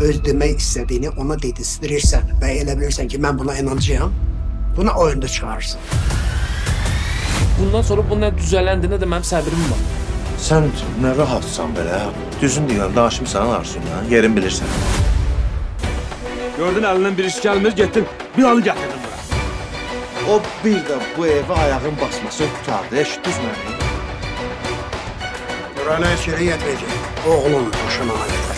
öz demək istədiyini ona dedizdirirsən və elə bilirsən ki, mən buna inanacağam, buna oyunda çıxarırsın. Bundan sonra bu nə düzələndi, nə də mənim səbrim var. Sən nə rahatsan belə? Düzün deyirəm, danışımsan Arsunla, yerin bilirsən. Gördün əlindən bir iş gəlmir, getdin, bir anı gətirdin bura. O bir də bu evə ayağın basmasını tutardı, eşitdiniz məni? Burana heç yerə yetməyəcək. Oğlum boşanana qədər.